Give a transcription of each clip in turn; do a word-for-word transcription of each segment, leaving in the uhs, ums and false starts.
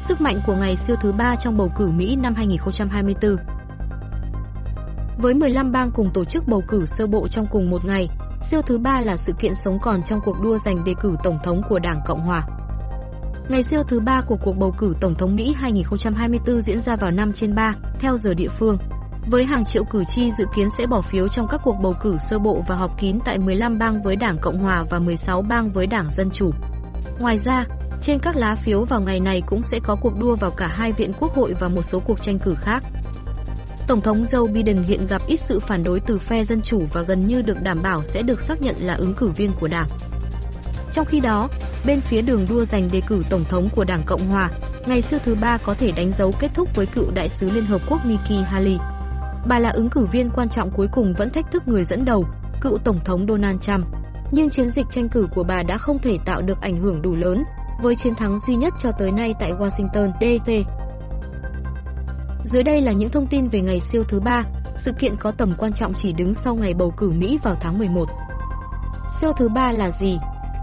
Sức mạnh của ngày siêu thứ ba trong bầu cử Mỹ năm hai nghìn không trăm hai mươi tư. Với mười lăm bang cùng tổ chức bầu cử sơ bộ trong cùng một ngày, siêu thứ ba là sự kiện sống còn trong cuộc đua giành đề cử tổng thống của Đảng Cộng hòa. Ngày siêu thứ ba của cuộc bầu cử tổng thống Mỹ hai nghìn không trăm hai mươi tư diễn ra vào năm trên ba, theo giờ địa phương. Với hàng triệu cử tri dự kiến sẽ bỏ phiếu trong các cuộc bầu cử sơ bộ và họp kín tại mười lăm bang với Đảng Cộng hòa và mười sáu bang với Đảng Dân Chủ. Ngoài ra, trên các lá phiếu vào ngày này cũng sẽ có cuộc đua vào cả hai viện quốc hội và một số cuộc tranh cử khác. Tổng thống Joe Biden hiện gặp ít sự phản đối từ phe Dân Chủ và gần như được đảm bảo sẽ được xác nhận là ứng cử viên của đảng. Trong khi đó, bên phía đường đua giành đề cử tổng thống của Đảng Cộng hòa, ngày siêu thứ ba có thể đánh dấu kết thúc với cựu đại sứ Liên Hợp Quốc Nikki Haley. Bà là ứng cử viên quan trọng cuối cùng vẫn thách thức người dẫn đầu, cựu Tổng thống Donald Trump. Nhưng chiến dịch tranh cử của bà đã không thể tạo được ảnh hưởng đủ lớn, với chiến thắng duy nhất cho tới nay tại Washington, D C Dưới đây là những thông tin về ngày siêu thứ ba, sự kiện có tầm quan trọng chỉ đứng sau ngày bầu cử Mỹ vào tháng mười một. Siêu thứ ba là gì?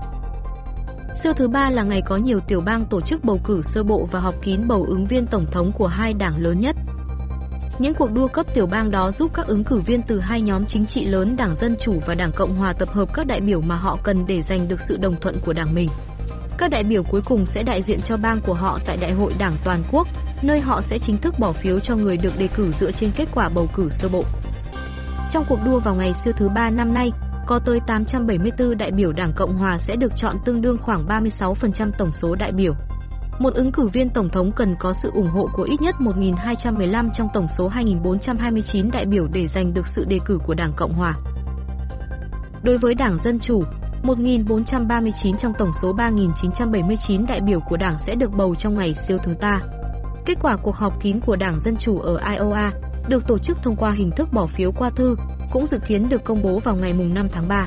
Siêu thứ ba là ngày có nhiều tiểu bang tổ chức bầu cử sơ bộ và họp kín bầu ứng viên tổng thống của hai đảng lớn nhất. Những cuộc đua cấp tiểu bang đó giúp các ứng cử viên từ hai nhóm chính trị lớn Đảng Dân Chủ và Đảng Cộng hòa tập hợp các đại biểu mà họ cần để giành được sự đồng thuận của đảng mình. Các đại biểu cuối cùng sẽ đại diện cho bang của họ tại Đại hội Đảng Toàn quốc, nơi họ sẽ chính thức bỏ phiếu cho người được đề cử dựa trên kết quả bầu cử sơ bộ. Trong cuộc đua vào ngày siêu thứ ba năm nay, có tới tám trăm bảy mươi tư đại biểu Đảng Cộng hòa sẽ được chọn, tương đương khoảng ba mươi sáu phần trăm tổng số đại biểu. Một ứng cử viên tổng thống cần có sự ủng hộ của ít nhất một nghìn hai trăm mười lăm trong tổng số hai nghìn bốn trăm hai mươi chín đại biểu để giành được sự đề cử của Đảng Cộng hòa. Đối với Đảng Dân Chủ, một nghìn bốn trăm ba mươi chín trong tổng số ba nghìn chín trăm bảy mươi chín đại biểu của đảng sẽ được bầu trong ngày siêu thứ ba. Kết quả cuộc họp kín của Đảng Dân Chủ ở Iowa, được tổ chức thông qua hình thức bỏ phiếu qua thư, cũng dự kiến được công bố vào ngày năm tháng ba.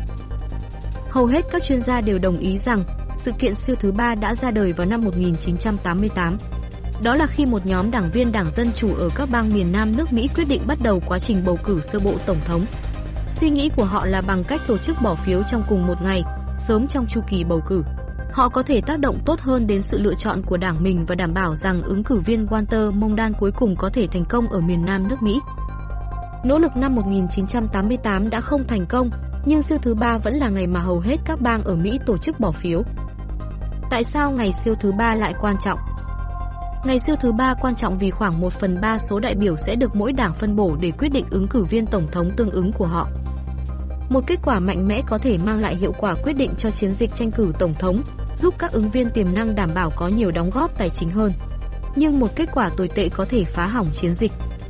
Hầu hết các chuyên gia đều đồng ý rằng sự kiện siêu thứ ba đã ra đời vào năm một nghìn chín trăm tám mươi tám. Đó là khi một nhóm đảng viên Đảng Dân Chủ ở các bang miền Nam nước Mỹ quyết định bắt đầu quá trình bầu cử sơ bộ tổng thống. Suy nghĩ của họ là bằng cách tổ chức bỏ phiếu trong cùng một ngày, sớm trong chu kỳ bầu cử, họ có thể tác động tốt hơn đến sự lựa chọn của đảng mình và đảm bảo rằng ứng cử viên Walter Mondale cuối cùng có thể thành công ở miền Nam nước Mỹ. Nỗ lực năm một nghìn chín trăm tám mươi tám đã không thành công, nhưng siêu thứ ba vẫn là ngày mà hầu hết các bang ở Mỹ tổ chức bỏ phiếu. Tại sao ngày siêu thứ ba lại quan trọng? Ngày siêu thứ ba quan trọng vì khoảng một phần ba số đại biểu sẽ được mỗi đảng phân bổ để quyết định ứng cử viên tổng thống tương ứng của họ. Một kết quả mạnh mẽ có thể mang lại hiệu quả quyết định cho chiến dịch tranh cử tổng thống, giúp các ứng viên tiềm năng đảm bảo có nhiều đóng góp tài chính hơn. Nhưng một kết quả tồi tệ có thể phá hỏng chiến dịch.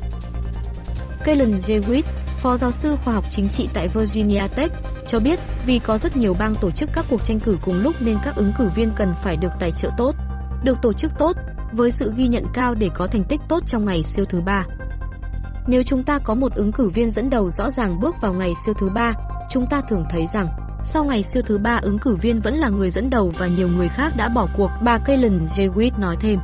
Kellen J. Witt, phó giáo sư khoa học chính trị tại Virginia Tech, cho biết vì có rất nhiều bang tổ chức các cuộc tranh cử cùng lúc nên các ứng cử viên cần phải được tài trợ tốt, được tổ chức tốt, với sự ghi nhận cao để có thành tích tốt trong ngày siêu thứ ba. Nếu chúng ta có một ứng cử viên dẫn đầu rõ ràng bước vào ngày siêu thứ ba, chúng ta thường thấy rằng sau ngày siêu thứ ba ứng cử viên vẫn là người dẫn đầu và nhiều người khác đã bỏ cuộc, bà Kellen J. Witt nói thêm.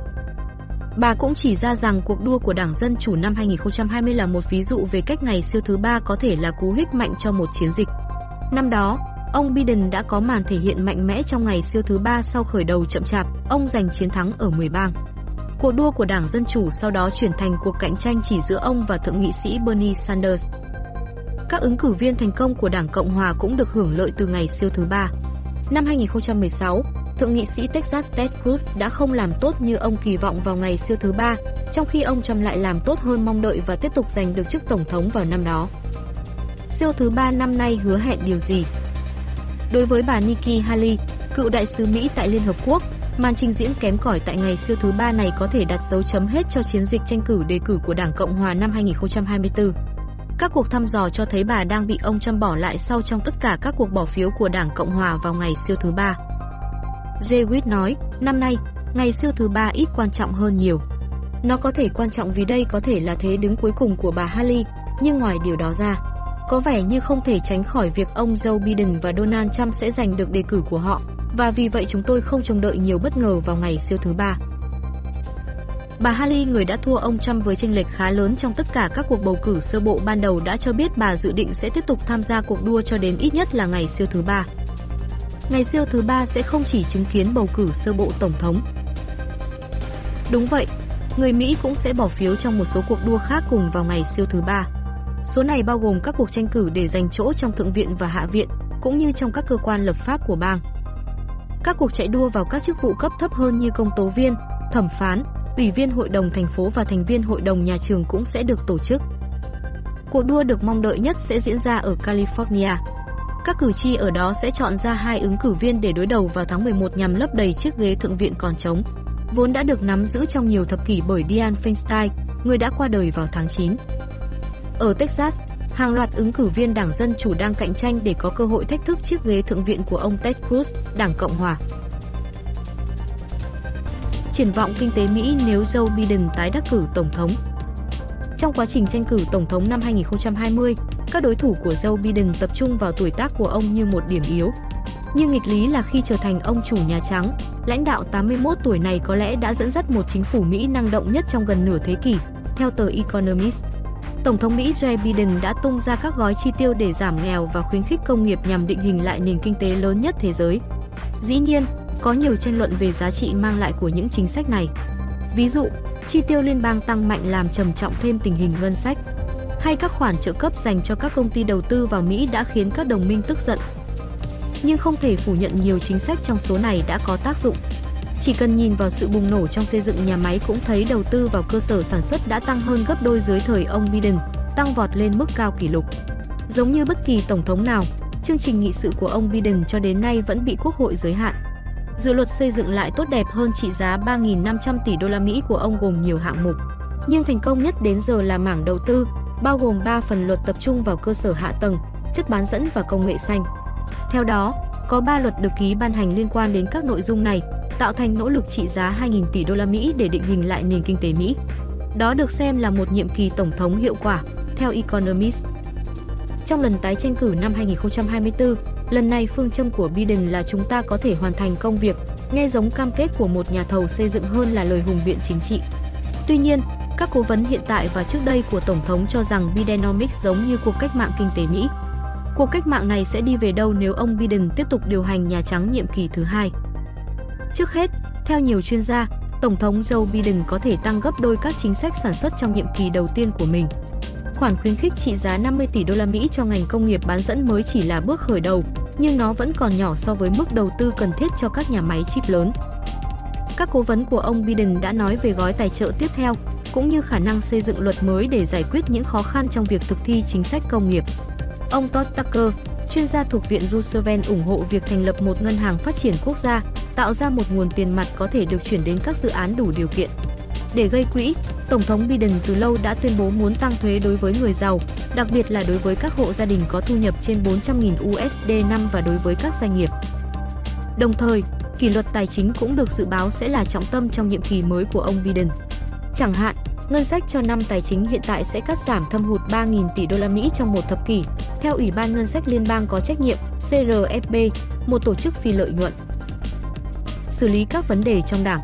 Bà cũng chỉ ra rằng cuộc đua của Đảng Dân Chủ năm hai nghìn không trăm hai mươi là một ví dụ về cách ngày siêu thứ ba có thể là cú hích mạnh cho một chiến dịch. Năm đó, ông Biden đã có màn thể hiện mạnh mẽ trong ngày siêu thứ ba sau khởi đầu chậm chạp, ông giành chiến thắng ở mười bang. Cuộc đua của Đảng Dân Chủ sau đó chuyển thành cuộc cạnh tranh chỉ giữa ông và Thượng nghị sĩ Bernie Sanders. Các ứng cử viên thành công của Đảng Cộng hòa cũng được hưởng lợi từ ngày siêu thứ ba. Năm hai nghìn không trăm mười sáu, Thượng nghị sĩ Texas Ted Cruz đã không làm tốt như ông kỳ vọng vào ngày siêu thứ ba, trong khi ông Trump lại làm tốt hơn mong đợi và tiếp tục giành được chức tổng thống vào năm đó. Siêu thứ ba năm nay hứa hẹn điều gì? Đối với bà Nikki Haley, cựu đại sứ Mỹ tại Liên Hợp Quốc, màn trình diễn kém cỏi tại ngày siêu thứ ba này có thể đặt dấu chấm hết cho chiến dịch tranh cử đề cử của Đảng Cộng hòa năm hai nghìn không trăm hai mươi tư. Các cuộc thăm dò cho thấy bà đang bị ông Trump bỏ lại sau trong tất cả các cuộc bỏ phiếu của Đảng Cộng hòa vào ngày siêu thứ ba. J. Witt nói, năm nay, ngày siêu thứ ba ít quan trọng hơn nhiều. Nó có thể quan trọng vì đây có thể là thế đứng cuối cùng của bà Haley, nhưng ngoài điều đó ra, có vẻ như không thể tránh khỏi việc ông Joe Biden và Donald Trump sẽ giành được đề cử của họ, và vì vậy chúng tôi không trông đợi nhiều bất ngờ vào ngày siêu thứ ba. Bà Haley, người đã thua ông Trump với chênh lệch khá lớn trong tất cả các cuộc bầu cử sơ bộ ban đầu, đã cho biết bà dự định sẽ tiếp tục tham gia cuộc đua cho đến ít nhất là ngày siêu thứ ba. Ngày siêu thứ ba sẽ không chỉ chứng kiến bầu cử sơ bộ tổng thống. Đúng vậy, người Mỹ cũng sẽ bỏ phiếu trong một số cuộc đua khác cùng vào ngày siêu thứ ba. Số này bao gồm các cuộc tranh cử để giành chỗ trong Thượng viện và Hạ viện, cũng như trong các cơ quan lập pháp của bang. Các cuộc chạy đua vào các chức vụ cấp thấp hơn như công tố viên, thẩm phán, ủy viên hội đồng thành phố và thành viên hội đồng nhà trường cũng sẽ được tổ chức. Cuộc đua được mong đợi nhất sẽ diễn ra ở California. Các cử tri ở đó sẽ chọn ra hai ứng cử viên để đối đầu vào tháng mười một nhằm lấp đầy chiếc ghế thượng viện còn trống, vốn đã được nắm giữ trong nhiều thập kỷ bởi Dianne Feinstein, người đã qua đời vào tháng chín. Ở Texas, hàng loạt ứng cử viên Đảng Dân Chủ đang cạnh tranh để có cơ hội thách thức chiếc ghế thượng viện của ông Ted Cruz, Đảng Cộng Hòa. Triển vọng kinh tế Mỹ nếu Joe Biden tái đắc cử tổng thống. Trong quá trình tranh cử tổng thống năm hai nghìn không trăm hai mươi, các đối thủ của Joe Biden tập trung vào tuổi tác của ông như một điểm yếu. Nhưng nghịch lý là khi trở thành ông chủ Nhà Trắng, lãnh đạo tám mươi mốt tuổi này có lẽ đã dẫn dắt một chính phủ Mỹ năng động nhất trong gần nửa thế kỷ, theo tờ Economist. Tổng thống Mỹ Joe Biden đã tung ra các gói chi tiêu để giảm nghèo và khuyến khích công nghiệp nhằm định hình lại nền kinh tế lớn nhất thế giới. Dĩ nhiên, có nhiều tranh luận về giá trị mang lại của những chính sách này. Ví dụ, chi tiêu liên bang tăng mạnh làm trầm trọng thêm tình hình ngân sách, hay các khoản trợ cấp dành cho các công ty đầu tư vào Mỹ đã khiến các đồng minh tức giận. Nhưng không thể phủ nhận nhiều chính sách trong số này đã có tác dụng. Chỉ cần nhìn vào sự bùng nổ trong xây dựng nhà máy cũng thấy đầu tư vào cơ sở sản xuất đã tăng hơn gấp đôi dưới thời ông Biden, tăng vọt lên mức cao kỷ lục. Giống như bất kỳ tổng thống nào, chương trình nghị sự của ông Biden cho đến nay vẫn bị Quốc hội giới hạn. Dự luật xây dựng lại tốt đẹp hơn trị giá ba nghìn năm trăm tỷ đô la Mỹ của ông gồm nhiều hạng mục. Nhưng thành công nhất đến giờ là mảng đầu tư, bao gồm ba phần luật tập trung vào cơ sở hạ tầng, chất bán dẫn và công nghệ xanh. Theo đó, có ba luật được ký ban hành liên quan đến các nội dung này, tạo thành nỗ lực trị giá hai nghìn tỷ đô la Mỹ để định hình lại nền kinh tế Mỹ. Đó được xem là một nhiệm kỳ tổng thống hiệu quả, theo Economist. Trong lần tái tranh cử năm hai nghìn không trăm hai mươi tư, lần này phương châm của Biden là chúng ta có thể hoàn thành công việc, nghe giống cam kết của một nhà thầu xây dựng hơn là lời hùng biện chính trị. Tuy nhiên, các cố vấn hiện tại và trước đây của Tổng thống cho rằng Bidenomics giống như cuộc cách mạng kinh tế Mỹ. Cuộc cách mạng này sẽ đi về đâu nếu ông Biden tiếp tục điều hành Nhà Trắng nhiệm kỳ thứ hai? Trước hết, theo nhiều chuyên gia, Tổng thống Joe Biden có thể tăng gấp đôi các chính sách sản xuất trong nhiệm kỳ đầu tiên của mình. Khoản khuyến khích trị giá năm mươi tỷ đô la Mỹ cho ngành công nghiệp bán dẫn mới chỉ là bước khởi đầu, nhưng nó vẫn còn nhỏ so với mức đầu tư cần thiết cho các nhà máy chip lớn. Các cố vấn của ông Biden đã nói về gói tài trợ tiếp theo, cũng như khả năng xây dựng luật mới để giải quyết những khó khăn trong việc thực thi chính sách công nghiệp. Ông Todd Tucker, chuyên gia thuộc Viện Roosevelt ủng hộ việc thành lập một ngân hàng phát triển quốc gia, tạo ra một nguồn tiền mặt có thể được chuyển đến các dự án đủ điều kiện. Để gây quỹ, Tổng thống Biden từ lâu đã tuyên bố muốn tăng thuế đối với người giàu, đặc biệt là đối với các hộ gia đình có thu nhập trên bốn trăm nghìn đô la năm và đối với các doanh nghiệp. Đồng thời, kỷ luật tài chính cũng được dự báo sẽ là trọng tâm trong nhiệm kỳ mới của ông Biden. Chẳng hạn, ngân sách cho năm tài chính hiện tại sẽ cắt giảm thâm hụt ba nghìn tỷ đô la Mỹ trong một thập kỷ, theo Ủy ban Ngân sách Liên bang có trách nhiệm C R F P, một tổ chức phi lợi nhuận. Xử lý các vấn đề trong đảng.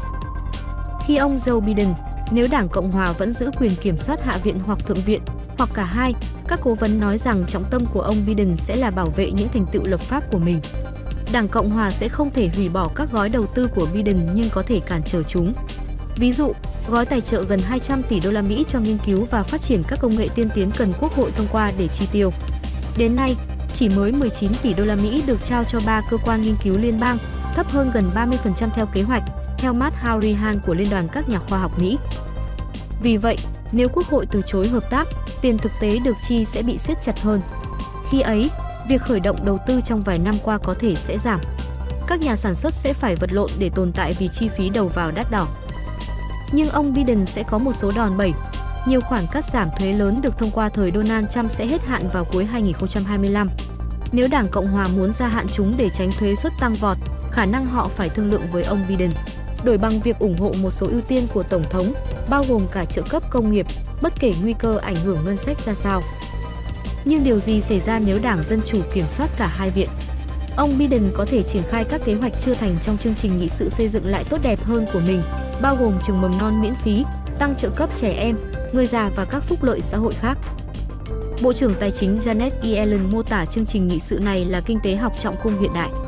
Khi ông Joe Biden, nếu Đảng Cộng hòa vẫn giữ quyền kiểm soát Hạ viện hoặc Thượng viện, hoặc cả hai, các cố vấn nói rằng trọng tâm của ông Biden sẽ là bảo vệ những thành tựu lập pháp của mình. Đảng Cộng hòa sẽ không thể hủy bỏ các gói đầu tư của Biden nhưng có thể cản trở chúng. Ví dụ, gói tài trợ gần hai trăm tỷ đô la Mỹ cho nghiên cứu và phát triển các công nghệ tiên tiến cần Quốc hội thông qua để chi tiêu. Đến nay, chỉ mới mười chín tỷ đô la Mỹ được trao cho ba cơ quan nghiên cứu liên bang, thấp hơn gần ba mươi phần trăm theo kế hoạch, theo Matt Hourihan của Liên đoàn các nhà khoa học Mỹ. Vì vậy, nếu Quốc hội từ chối hợp tác, tiền thực tế được chi sẽ bị siết chặt hơn. Khi ấy, việc khởi động đầu tư trong vài năm qua có thể sẽ giảm. Các nhà sản xuất sẽ phải vật lộn để tồn tại vì chi phí đầu vào đắt đỏ. Nhưng ông Biden sẽ có một số đòn bẩy. Nhiều khoản cắt giảm thuế lớn được thông qua thời Donald Trump sẽ hết hạn vào cuối hai nghìn không trăm hai mươi lăm. Nếu Đảng Cộng hòa muốn gia hạn chúng để tránh thuế suất tăng vọt, khả năng họ phải thương lượng với ông Biden, đổi bằng việc ủng hộ một số ưu tiên của Tổng thống, bao gồm cả trợ cấp công nghiệp, bất kể nguy cơ ảnh hưởng ngân sách ra sao. Nhưng điều gì xảy ra nếu Đảng Dân Chủ kiểm soát cả hai viện? Ông Biden có thể triển khai các kế hoạch chưa thành trong chương trình nghị sự xây dựng lại tốt đẹp hơn của mình, bao gồm trường mầm non miễn phí, tăng trợ cấp trẻ em, người già và các phúc lợi xã hội khác. Bộ trưởng Tài chính Janet Yellen mô tả chương trình nghị sự này là kinh tế học trọng cung hiện đại.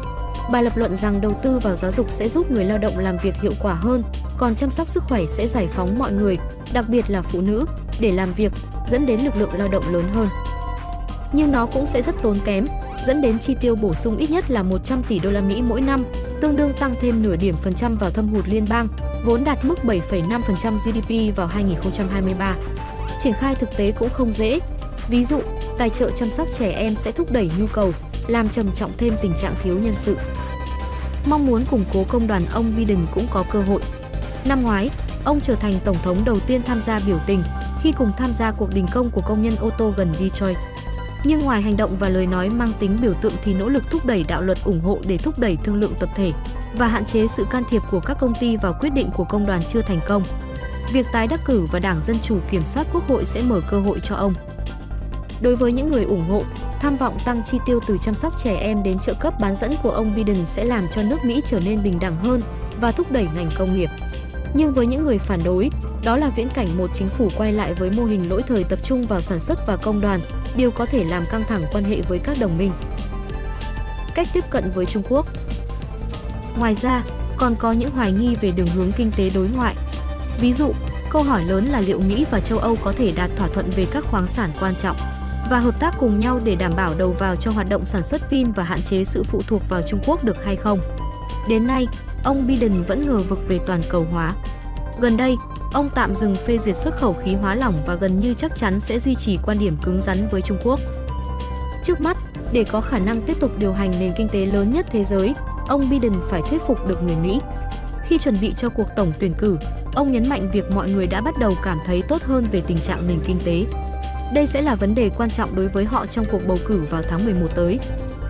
Bà lập luận rằng đầu tư vào giáo dục sẽ giúp người lao động làm việc hiệu quả hơn, còn chăm sóc sức khỏe sẽ giải phóng mọi người, đặc biệt là phụ nữ, để làm việc, dẫn đến lực lượng lao động lớn hơn. Nhưng nó cũng sẽ rất tốn kém, dẫn đến chi tiêu bổ sung ít nhất là một trăm tỷ đô la Mỹ mỗi năm, tương đương tăng thêm nửa điểm phần trăm vào thâm hụt liên bang, vốn đạt mức bảy phẩy năm phần trăm giê đê pê vào hai nghìn không trăm hai mươi ba. Triển khai thực tế cũng không dễ. Ví dụ, tài trợ chăm sóc trẻ em sẽ thúc đẩy nhu cầu, làm trầm trọng thêm tình trạng thiếu nhân sự. Mong muốn củng cố công đoàn, ông Biden cũng có cơ hội. Năm ngoái, ông trở thành tổng thống đầu tiên tham gia biểu tình khi cùng tham gia cuộc đình công của công nhân ô tô gần Detroit. Nhưng ngoài hành động và lời nói mang tính biểu tượng thì nỗ lực thúc đẩy đạo luật ủng hộ để thúc đẩy thương lượng tập thể và hạn chế sự can thiệp của các công ty vào quyết định của công đoàn chưa thành công. Việc tái đắc cử và Đảng Dân Chủ kiểm soát Quốc hội sẽ mở cơ hội cho ông. Đối với những người ủng hộ, tham vọng tăng chi tiêu từ chăm sóc trẻ em đến trợ cấp bán dẫn của ông Biden sẽ làm cho nước Mỹ trở nên bình đẳng hơn và thúc đẩy ngành công nghiệp. Nhưng với những người phản đối, đó là viễn cảnh một chính phủ quay lại với mô hình lỗi thời tập trung vào sản xuất và công đoàn, điều có thể làm căng thẳng quan hệ với các đồng minh. Cách tiếp cận với Trung Quốc. Ngoài ra, còn có những hoài nghi về đường hướng kinh tế đối ngoại. Ví dụ, câu hỏi lớn là liệu Mỹ và châu Âu có thể đạt thỏa thuận về các khoáng sản quan trọng và hợp tác cùng nhau để đảm bảo đầu vào cho hoạt động sản xuất pin và hạn chế sự phụ thuộc vào Trung Quốc được hay không. Đến nay, ông Biden vẫn ngờ vực về toàn cầu hóa. Gần đây, ông tạm dừng phê duyệt xuất khẩu khí hóa lỏng và gần như chắc chắn sẽ duy trì quan điểm cứng rắn với Trung Quốc. Trước mắt, để có khả năng tiếp tục điều hành nền kinh tế lớn nhất thế giới, ông Biden phải thuyết phục được người Mỹ. Khi chuẩn bị cho cuộc tổng tuyển cử, ông nhấn mạnh việc mọi người đã bắt đầu cảm thấy tốt hơn về tình trạng nền kinh tế. Đây sẽ là vấn đề quan trọng đối với họ trong cuộc bầu cử vào tháng mười một tới.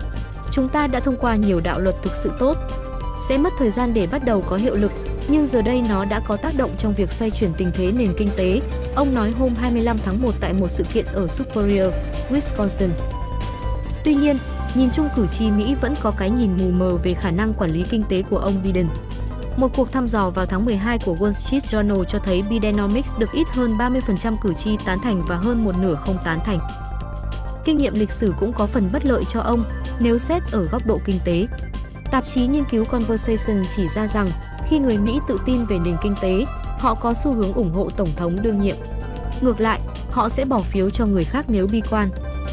Chúng ta đã thông qua nhiều đạo luật thực sự tốt. Sẽ mất thời gian để bắt đầu có hiệu lực, nhưng giờ đây nó đã có tác động trong việc xoay chuyển tình thế nền kinh tế, ông nói hôm hai mươi lăm tháng một tại một sự kiện ở Superior, Wisconsin. Tuy nhiên, nhìn chung cử tri Mỹ vẫn có cái nhìn mù mờ về khả năng quản lý kinh tế của ông Biden. Một cuộc thăm dò vào tháng mười hai của Wall Street Journal cho thấy Bidenomics được ít hơn ba mươi phần trăm cử tri tán thành và hơn một nửa không tán thành. Kinh nghiệm lịch sử cũng có phần bất lợi cho ông nếu xét ở góc độ kinh tế. Tạp chí nghiên cứu Conversation chỉ ra rằng khi người Mỹ tự tin về nền kinh tế, họ có xu hướng ủng hộ Tổng thống đương nhiệm. Ngược lại, họ sẽ bỏ phiếu cho người khác nếu bi quan.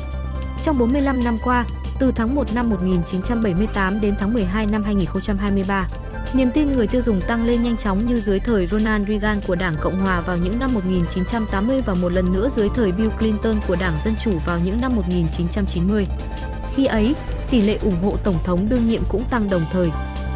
Trong bốn mươi lăm năm qua, từ tháng một năm một nghìn chín trăm bảy mươi tám đến tháng mười hai năm hai nghìn không trăm hai mươi ba, niềm tin người tiêu dùng tăng lên nhanh chóng như dưới thời Ronald Reagan của Đảng Cộng hòa vào những năm một nghìn chín trăm tám mươi và một lần nữa dưới thời Bill Clinton của Đảng Dân Chủ vào những năm một nghìn chín trăm chín mươi. Khi ấy, tỷ lệ ủng hộ Tổng thống đương nhiệm cũng tăng đồng thời.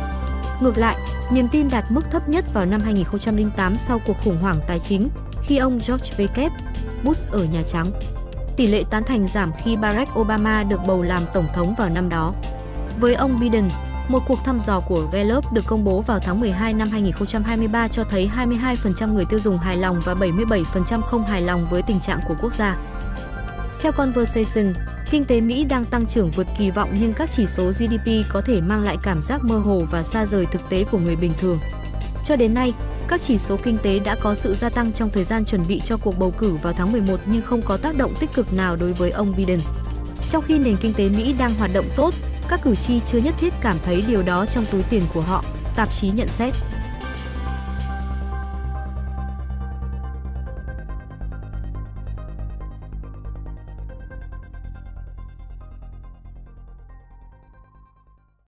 Ngược lại, niềm tin đạt mức thấp nhất vào năm hai nghìn không trăm lẻ tám sau cuộc khủng hoảng tài chính, khi ông George W. Bush ở Nhà Trắng. Tỷ lệ tán thành giảm khi Barack Obama được bầu làm Tổng thống vào năm đó. Với ông Biden, một cuộc thăm dò của Gallup được công bố vào tháng mười hai năm hai nghìn không trăm hai mươi ba cho thấy hai mươi hai phần trăm người tiêu dùng hài lòng và bảy mươi bảy phần trăm không hài lòng với tình trạng của quốc gia. Theo Conversation, kinh tế Mỹ đang tăng trưởng vượt kỳ vọng nhưng các chỉ số giê đê pê có thể mang lại cảm giác mơ hồ và xa rời thực tế của người bình thường. Cho đến nay, các chỉ số kinh tế đã có sự gia tăng trong thời gian chuẩn bị cho cuộc bầu cử vào tháng mười một nhưng không có tác động tích cực nào đối với ông Biden. Trong khi nền kinh tế Mỹ đang hoạt động tốt, các cử tri chưa nhất thiết cảm thấy điều đó trong túi tiền của họ, tạp chí nhận xét.